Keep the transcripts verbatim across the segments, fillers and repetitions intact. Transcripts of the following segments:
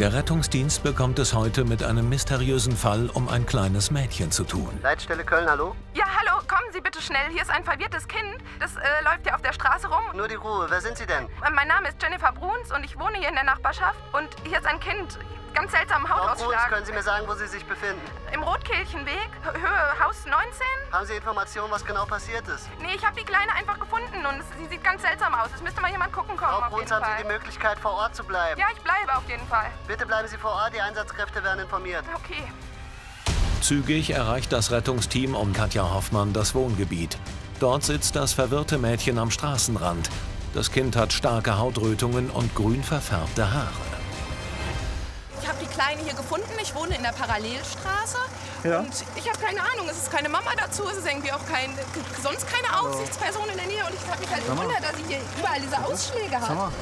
Der Rettungsdienst bekommt es heute mit einem mysteriösen Fall um ein kleines Mädchen zu tun. Leitstelle Köln, hallo? Ja, hallo, kommen Sie bitte schnell. Hier ist ein verwirrtes Kind. Das äh, läuft hier auf der Straße rum. Nur die Ruhe. Wer sind Sie denn? Äh, Mein Name ist Jennifer Bruns und ich wohne hier in der Nachbarschaft. Und hier ist ein Kind. Ganz seltsamen Frau Bruns, Hautausschlag. können Sie mir sagen, wo Sie sich befinden? Im Rotkehlchenweg, Hö- Höhe Haus neunzehn. Haben Sie Informationen, was genau passiert ist? Nee, ich habe die Kleine einfach gefunden und es, sie sieht ganz seltsam aus. Es müsste mal jemand gucken kommen, Frau auf Bruns, jeden haben Fall. Sie die Möglichkeit, vor Ort zu bleiben? Ja, ich bleibe auf jeden Fall. Bitte bleiben Sie vor Ort, die Einsatzkräfte werden informiert. Okay. Zügig erreicht das Rettungsteam um Katja Hoffmann das Wohngebiet. Dort sitzt das verwirrte Mädchen am Straßenrand. Das Kind hat starke Hautrötungen und grün verfärbte Haare. Ich habe die Kleine hier gefunden. Ich wohne in der Parallelstraße. Ja. Und ich habe keine Ahnung, es ist keine Mama dazu, es ist irgendwie auch kein, sonst keine Aufsichtsperson in der Nähe. Und ich habe mich halt gewundert, dass ich hier überall diese Ausschläge Sag habe. mal.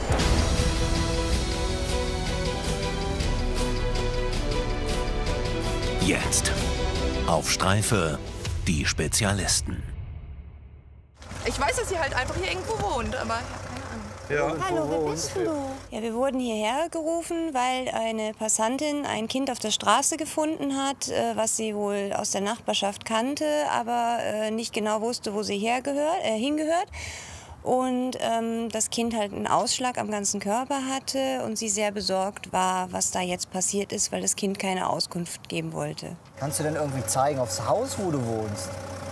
Jetzt auf Streife die Spezialisten. Ich weiß, dass sie halt einfach hier irgendwo wohnt, aber Ja. Hallo, wer bist du? Ja, wir wurden hierher gerufen, weil eine Passantin ein Kind auf der Straße gefunden hat, äh, was sie wohl aus der Nachbarschaft kannte, aber äh, nicht genau wusste, wo sie hergehört, äh, hingehört. Und ähm, das Kind halt einen Ausschlag am ganzen Körper hatte und sie sehr besorgt war, was da jetzt passiert ist, weil das Kind keine Auskunft geben wollte. Kannst du denn irgendwie zeigen aufs Haus, wo du wohnst?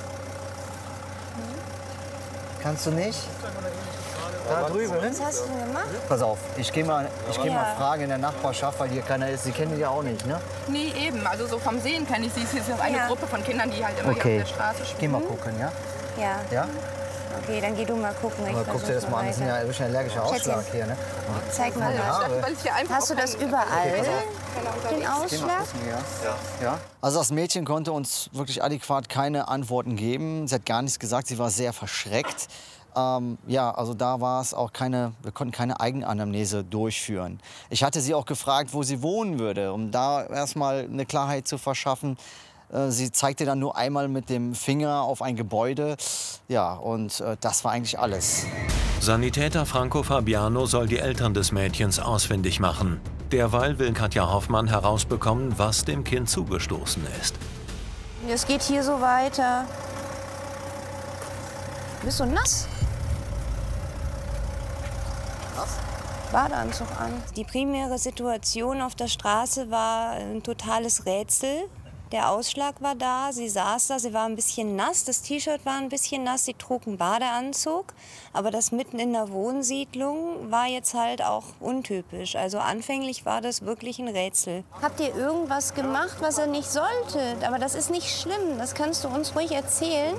Kannst du nicht? Da drüben. Was hast du denn gemacht? Pass auf, ich gehe mal, ich geh Ja. mal fragen in der Nachbarschaft, weil hier keiner ist. Sie kennen die ja auch nicht, ne? nee, eben. Also so vom Sehen kenne ich sie. Es ist eine Ja. Gruppe von Kindern, die halt immer Okay. hier auf der Straße spielen. Geh mal gucken, ja? Ja, Ja? okay, dann geh du mal gucken. Ich Aber guck dir das mal an, das ist ja ein bisschen allergischer Ausschlag hier, ne? Zeig mal Ja, was. ich dachte, weil ich hier einfach Hast du auch das kein- überall, den Geh mal Ausschlag? gucken, ja. Ja. Also das Mädchen konnte uns wirklich adäquat keine Antworten geben. Sie hat gar nichts gesagt, sie war sehr verschreckt. Ähm, ja, also da war es auch keine, wir konnten keine Eigenanamnese durchführen. Ich hatte sie auch gefragt, wo sie wohnen würde, um da erstmal eine Klarheit zu verschaffen. Äh, Sie zeigte dann nur einmal mit dem Finger auf ein Gebäude. Ja, und äh, das war eigentlich alles. Sanitäter Franco Fabiano soll die Eltern des Mädchens ausfindig machen. Derweil will Katja Hoffmann herausbekommen, was dem Kind zugestoßen ist. Es geht hier so weiter. Du bist so nass. Badeanzug an. Die primäre Situation auf der Straße war ein totales Rätsel. Der Ausschlag war da, sie saß da, sie war ein bisschen nass, das T-Shirt war ein bisschen nass, sie trug einen Badeanzug. Aber das mitten in der Wohnsiedlung war jetzt halt auch untypisch. Also anfänglich war das wirklich ein Rätsel. Habt ihr irgendwas gemacht, was ihr nicht solltet? Aber das ist nicht schlimm, das kannst du uns ruhig erzählen.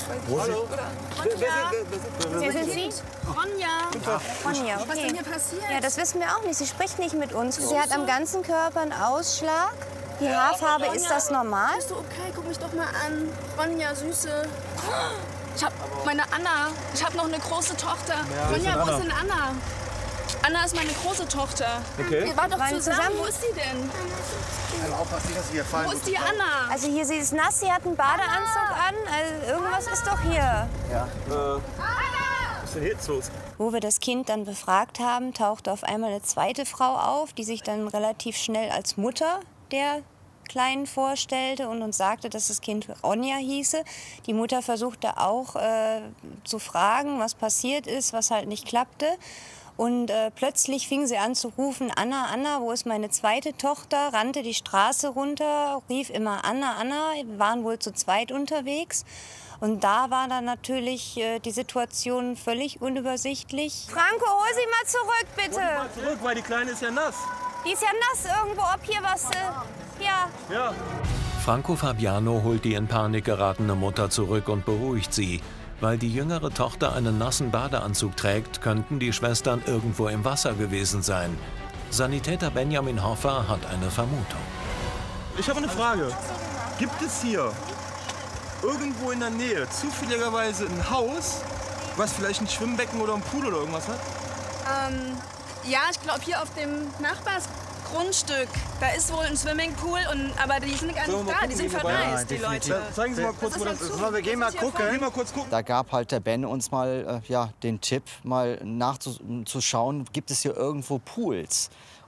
Wer sind Sie? Ronja, Ronja, was okay. denn hier passiert? Ja, das wissen wir auch nicht. Sie spricht nicht mit uns. Sie hat am ganzen Körper einen Ausschlag. Die Haarfarbe, ist das normal? Bist du okay? Guck mich doch mal an. Ronja, Süße. Ich hab meine Anna. Ich hab noch eine große Tochter. Ronja, wo ist denn Anna? Anna ist meine große Tochter. Okay. Wir waren doch Waren zusammen. zusammen? Wo ist sie denn? Aufpassen, nicht, dass Sie hier fallen. Wo ist die Anna? Also hier, sie ist nass, sie hat einen Badeanzug an. Also irgendwas ist doch hier. Was ist denn jetzt los? Wo wir das Kind dann befragt haben, tauchte auf einmal eine zweite Frau auf, die sich dann relativ schnell als Mutter der Kleinen vorstellte und uns sagte, dass das Kind Ronja hieße. Die Mutter versuchte auch äh, zu fragen, was passiert ist, was halt nicht klappte. Und äh, plötzlich fing sie an zu rufen, Anna, Anna, wo ist meine zweite Tochter? Rannte die Straße runter, rief immer Anna, Anna, wir waren wohl zu zweit unterwegs. Und da war dann natürlich äh, die Situation völlig unübersichtlich. Franco, hol sie mal zurück, bitte. Mal zurück, weil die Kleine ist ja nass. Die ist ja nass irgendwo, ob hier was... Äh, ja. Ja. Franco Fabiano holt die in Panik geratene Mutter zurück und beruhigt sie. Weil die jüngere Tochter einen nassen Badeanzug trägt, könnten die Schwestern irgendwo im Wasser gewesen sein. Sanitäter Benjamin Hoffer hat eine Vermutung. Ich habe eine Frage. Gibt es hier irgendwo in der Nähe zufälligerweise ein Haus, was vielleicht ein Schwimmbecken oder ein Pool oder irgendwas hat? Ähm, ja, ich glaube hier auf dem Nachbarsgrundstück. Da ist wohl ein Swimmingpool, und, aber die sind gar Sollen wir nicht mal da. Die gucken, sind gehen wir bei? verreist, die Leute. Zeigen Sie mal kurz, Das wo ist das halt ist. zu- wir gehen mal das ist hier gucken. Geh mal kurz gucken. Da gab halt der Ben uns mal äh, ja, den Tipp, mal nachzuschauen, gibt es hier irgendwo Pools?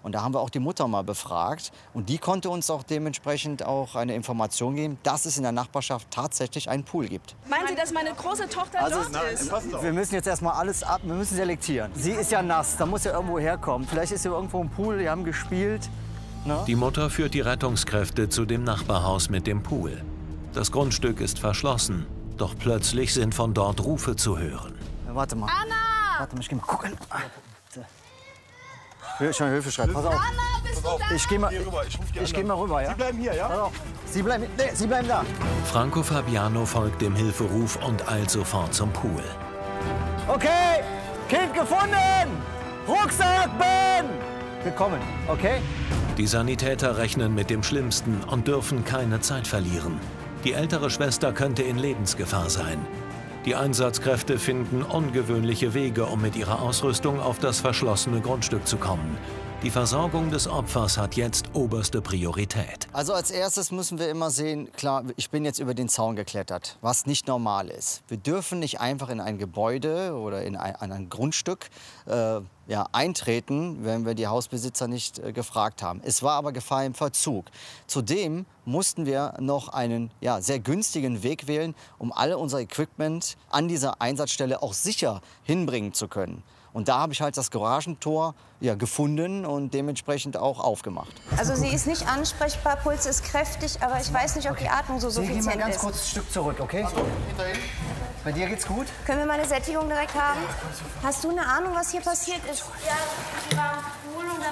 Und da haben wir auch die Mutter mal befragt. Und die konnte uns auch dementsprechend auch eine Information geben, dass es in der Nachbarschaft tatsächlich einen Pool gibt. Meinen Sie, dass meine große Tochter Also, dort ist? Wir müssen jetzt erstmal alles ab, wir müssen selektieren. Sie ist ja nass, da muss ja irgendwo herkommen. Vielleicht ist sie irgendwo im Pool, die haben gespielt. Ne? Die Mutter führt die Rettungskräfte zu dem Nachbarhaus mit dem Pool. Das Grundstück ist verschlossen, doch plötzlich sind von dort Rufe zu hören. Ja, warte mal. Anna! Warte mal, ich geh mal gucken. Ich will schon Hilfe schreiben. Pass auf. Anna, bist du da? Ich geh mal, Hier rüber, ich ruf die ich geh mal rüber, ja? Sie bleiben hier, ja? Pass auf. Sie bleiben, nee, Sie bleiben da. Franco Fabiano folgt dem Hilferuf und eilt sofort zum Pool. Okay, Kind gefunden! Rucksack, Ben! Willkommen, okay? Die Sanitäter rechnen mit dem Schlimmsten und dürfen keine Zeit verlieren. Die ältere Schwester könnte in Lebensgefahr sein. Die Einsatzkräfte finden ungewöhnliche Wege, um mit ihrer Ausrüstung auf das verschlossene Grundstück zu kommen. Die Versorgung des Opfers hat jetzt oberste Priorität. Also als erstes müssen wir immer sehen, klar, ich bin jetzt über den Zaun geklettert, was nicht normal ist. Wir dürfen nicht einfach in ein Gebäude oder in ein, in ein Grundstück äh, ja, eintreten, wenn wir die Hausbesitzer nicht äh, gefragt haben. Es war aber Gefahr im Verzug. Zudem mussten wir noch einen ja, sehr günstigen Weg wählen, um alle unser Equipment an dieser Einsatzstelle auch sicher hinbringen zu können. Und da habe ich halt das Garagentor ja, gefunden und dementsprechend auch aufgemacht. Also sie ist nicht ansprechbar, Puls ist kräftig, aber ich weiß nicht, ob die Atmung so Sie gehen mal suffizient ganz ist. kurz ein Stück zurück, okay? Bei dir geht's gut? Können wir mal eine Sättigung direkt haben? Hast du eine Ahnung, was hier passiert ist? Ja, ich war im Pool und dann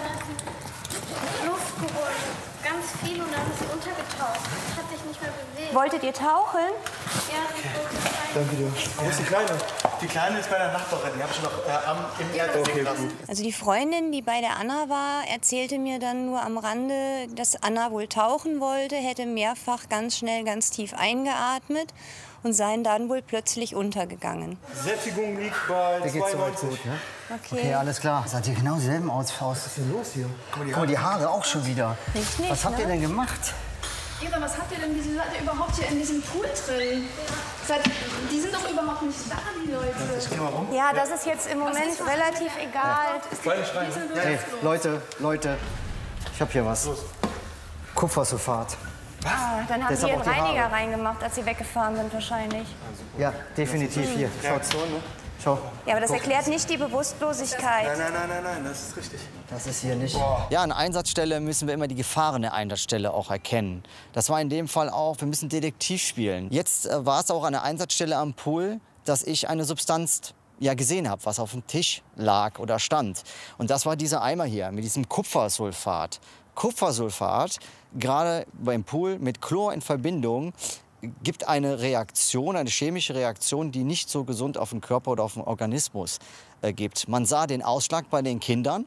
ist Luft geholt. Ganz viel und dann ist sie untergetaucht. Ich habe dich nicht mehr bewegt. Wolltet ihr tauchen? Ja, ich wollte rein. Danke dir. Wo ist die Kleine? Die Kleine ist bei der Nachbarin. Die habe ich noch äh, am, im Erdöl gelassen. Also die Freundin, die bei der Anna war, erzählte mir dann nur am Rande, dass Anna wohl tauchen wollte, hätte mehrfach ganz schnell, ganz tief eingeatmet und seien dann wohl plötzlich untergegangen. Sättigung liegt bei zweiundneunzig. Gut, ne? Okay. Okay, alles klar. Seid ihr genau dieselben aus? Was ist denn los hier? Guck mal, die Haare auch schon wieder. Nicht, nicht, Was habt ihr ne? denn gemacht? Eva, was habt ihr denn? Wieso seid ihr überhaupt hier in diesem Pool drin? Seid, die sind doch überhaupt nicht da, die Leute. Ja, das ist jetzt im Moment relativ egal. Die sind so Hey, Leute, Leute, ich hab hier was. Kupfersulfat. Ah, dann haben Jetzt sie aber ihren auch die Reiniger Haare. reingemacht, als sie weggefahren sind wahrscheinlich. Ja, definitiv hier. Schaut. Schau. Ja, aber das erklärt nicht die Bewusstlosigkeit. Nein, nein, nein, nein, nein, das ist richtig. Das ist hier nicht. Ja, an Einsatzstelle müssen wir immer die Gefahren der Einsatzstelle auch erkennen. Das war in dem Fall auch, wir müssen Detektiv spielen. Jetzt äh, war es auch an der Einsatzstelle am Pool, dass ich eine Substanz ja, gesehen habe, was auf dem Tisch lag oder stand. Und das war dieser Eimer hier mit diesem Kupfersulfat. Kupfersulfat, gerade beim Pool mit Chlor in Verbindung, gibt eine Reaktion, eine chemische Reaktion, die nicht so gesund auf den Körper oder auf den Organismus äh, gibt. Man sah den Ausschlag bei den Kindern,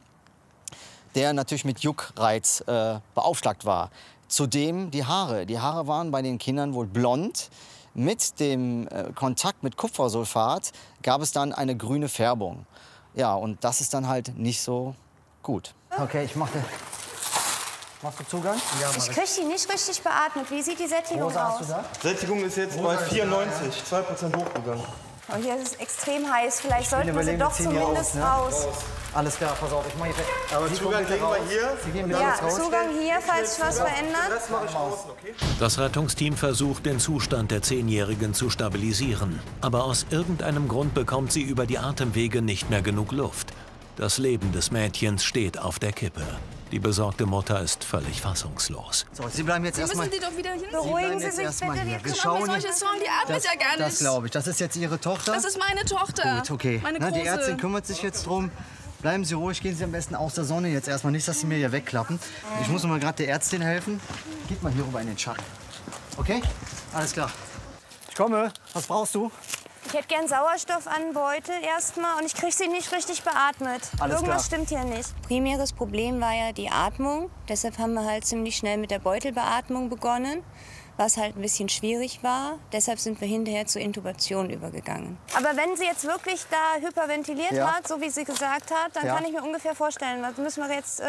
der natürlich mit Juckreiz äh, beaufschlagt war. Zudem die Haare. Die Haare waren bei den Kindern wohl blond. Mit dem äh, Kontakt mit Kupfersulfat gab es dann eine grüne Färbung. Ja, und das ist dann halt nicht so gut. Okay, ich mache... Machst du Zugang? Ja, Ich kriege die nicht richtig beatmet. Wie sieht die Sättigung Rosa, aus? hast du da? Sättigung ist jetzt bei vierundneunzig, zwei Prozent hochgegangen. Und hier ist es extrem heiß. Vielleicht sollten wir sie überlegen, wir doch ziehen hier zumindest aus, ne? raus. Alles klar, pass auf, ich mache hier... Aber Sie Zugang kommen bitte kriegen wir raus. hier. Sie gehen bitte Ja, raus. Zugang hier, falls sich was verändert. Das mache ich außen, okay? Das Rettungsteam versucht, den Zustand der Zehnjährigen zu stabilisieren. Aber aus irgendeinem Grund bekommt sie über die Atemwege nicht mehr genug Luft. Das Leben des Mädchens steht auf der Kippe. Die besorgte Mutter ist völlig fassungslos. So, Sie bleiben jetzt Sie erstmal... müssen die doch wieder hin. Beruhigen Sie jetzt sich erstmal bitte. hier. Wir Wir Schon schauen... mal solche Sorgen, die atmet Das, ja gar das nicht. glaube ich. Das ist jetzt Ihre Tochter? Das ist meine Tochter. Gut, okay. Meine Na, große. die Ärztin kümmert sich jetzt drum. Bleiben Sie ruhig, gehen Sie am besten aus der Sonne jetzt erstmal. Nicht, dass Sie mir hier wegklappen. Ich muss noch mal gerade der Ärztin helfen. Geht mal hier rüber in den Schatten. Okay? Alles klar. Ich komme. Was brauchst du? Ich hätte gern Sauerstoff an Beutel erstmal und ich kriege sie nicht richtig beatmet. Alles Irgendwas klar. stimmt hier nicht. Primäres Problem war ja die Atmung. Deshalb haben wir halt ziemlich schnell mit der Beutelbeatmung begonnen, was halt ein bisschen schwierig war. Deshalb sind wir hinterher zur Intubation übergegangen. Aber wenn sie jetzt wirklich da hyperventiliert Ja. hat, so wie sie gesagt hat, dann Ja. kann ich mir ungefähr vorstellen, was müssen wir jetzt... Äh,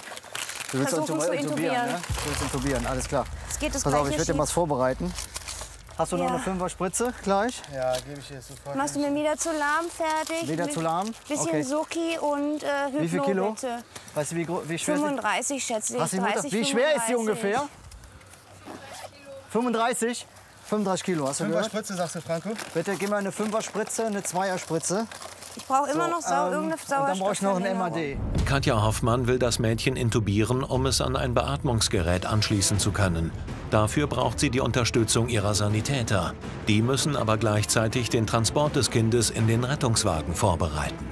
Du willst Versuchen intubi- zu intubieren. Ne? Du willst intubieren, alles klar. es geht das Pass auf, gleiche ich werde dir was vorbereiten. Hast du noch Ja. eine Fünfer-Spritze gleich? Ja, gebe ich dir sofort. Machst du mir Midazolam fertig? Midazolam? Bisschen Okay. Soki und äh, Hypno, Wie viel Kilo? bitte. Weißt du, wie, gro- wie schwer fünfunddreißig schätze ich. Hast du die Mutter? dreißig, Wie schwer ist sie fünfunddreißig. ungefähr? fünfunddreißig? fünfunddreißig Kilo, hast du Fünfer gehört? Spritze, sagst du, Franco? Bitte gib mir eine Fünfer-Spritze, eine Zweier-Spritze. Ich brauche immer noch Sau, ähm, irgendeine und dann brauche ich noch ein M A Sauerstoffverlängerung. D. Katja Hoffmann will das Mädchen intubieren, um es an ein Beatmungsgerät anschließen zu können. Dafür braucht sie die Unterstützung ihrer Sanitäter. Die müssen aber gleichzeitig den Transport des Kindes in den Rettungswagen vorbereiten.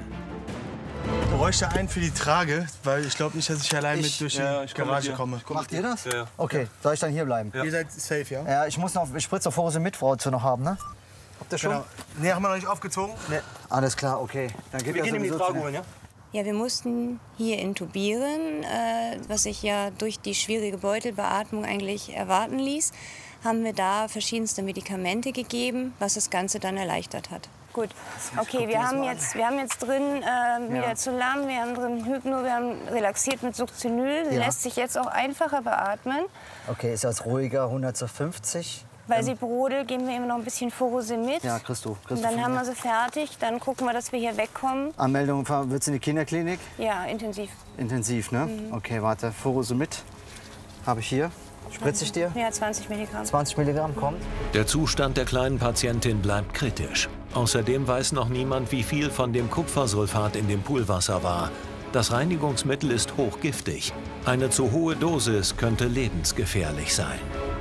Ich bräuchte einen für die Trage, weil ich glaube nicht, dass ich allein Ich- mit durch die ja, ich komm mit Garage dir. komme. Macht ihr das? Ja, ja. Okay, soll ich dann hier bleiben? Ihr seid safe, ja? Ja, ich muss noch, ich spritze auf Hose mit, Frau, zu noch haben, ne? Habt ihr schon? Genau. Nee, haben wir noch nicht aufgezogen? Nee. Alles klar, okay. Dann geht Wir gehen in die sowieso Trage zu- holen, ja? Ja, wir mussten hier intubieren, äh, was sich ja durch die schwierige Beutelbeatmung eigentlich erwarten ließ. Haben wir da verschiedenste Medikamente gegeben, was das Ganze dann erleichtert hat. Gut, okay, wir haben, jetzt, wir haben jetzt drin äh, Midazolam, wir haben drin Hypno, wir haben relaxiert mit Succinyl. Sie Ja. lässt sich jetzt auch einfacher beatmen. Okay, ist das ruhiger, hundert zu fünfzig? Weil sie brodelt, geben wir immer noch ein bisschen Furosemid. Ja, kriegst du. Und Kriegst dann du von haben mir. wir sie fertig. Dann gucken wir, dass wir hier wegkommen. Anmeldung, wird's in die Kinderklinik? Ja, intensiv. Intensiv, ne? Mhm. Okay, warte, Furosemid habe ich hier. Spritze ich dir? Ja, zwanzig Milligramm. zwanzig Milligramm, kommt. Der Zustand der kleinen Patientin bleibt kritisch. Außerdem weiß noch niemand, wie viel von dem Kupfersulfat in dem Poolwasser war. Das Reinigungsmittel ist hochgiftig. Eine zu hohe Dosis könnte lebensgefährlich sein.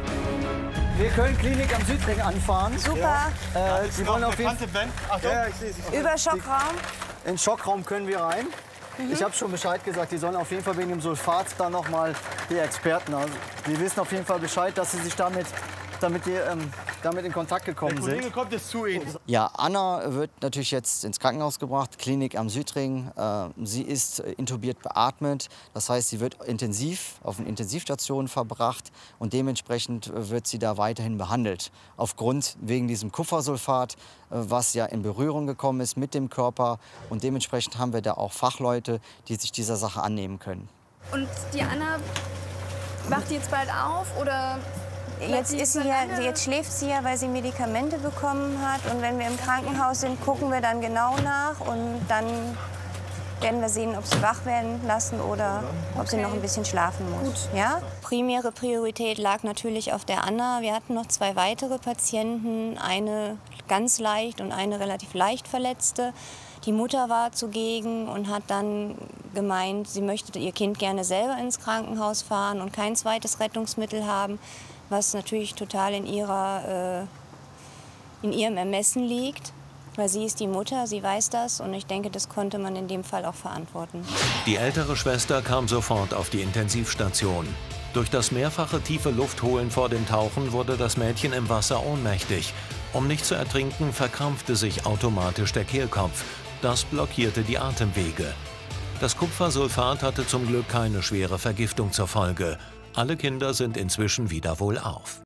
Wir können Klinik am Südring anfahren. Super. Äh, Sie wollen auf jeden Tante Ben. Achtung. Ja, ich sehe sie. Über Schockraum. In den Schockraum können wir rein. Mhm. Ich habe schon Bescheid gesagt, die sollen auf jeden Fall wegen dem Sulfat dann noch mal die Experten, also die wissen auf jeden Fall Bescheid, dass sie sich damit, damit, die, ähm, damit in Kontakt gekommen Der sind. Kollege kommt jetzt zu Ihnen. Ja, Anna wird natürlich jetzt ins Krankenhaus gebracht, Klinik am Südring. Äh, sie ist äh, intubiert beatmet, das heißt, sie wird intensiv auf eine Intensivstation verbracht und dementsprechend äh, wird sie da weiterhin behandelt. Aufgrund wegen diesem Kupfersulfat, äh, was ja in Berührung gekommen ist mit dem Körper und dementsprechend haben wir da auch Fachleute, die sich dieser Sache annehmen können. Und die Anna wacht die jetzt bald auf oder? Jetzt, ist sie ja, jetzt schläft sie ja, weil sie Medikamente bekommen hat. Und wenn wir im Krankenhaus sind, gucken wir dann genau nach. Und dann werden wir sehen, ob sie wach werden lassen oder ob sie noch ein bisschen schlafen muss. Ja? Primäre Priorität lag natürlich auf der Anna. Wir hatten noch zwei weitere Patienten, eine ganz leicht und eine relativ leicht verletzte. Die Mutter war zugegen und hat dann gemeint, sie möchte ihr Kind gerne selber ins Krankenhaus fahren und kein zweites Rettungsmittel haben, was natürlich total in, ihrer, äh, in ihrem Ermessen liegt. Weil sie ist die Mutter, sie weiß das und ich denke, das konnte man in dem Fall auch verantworten. Die ältere Schwester kam sofort auf die Intensivstation. Durch das mehrfache tiefe Luftholen vor dem Tauchen wurde das Mädchen im Wasser ohnmächtig. Um nicht zu ertrinken, verkrampfte sich automatisch der Kehlkopf. Das blockierte die Atemwege. Das Kupfersulfat hatte zum Glück keine schwere Vergiftung zur Folge. Alle Kinder sind inzwischen wieder wohlauf.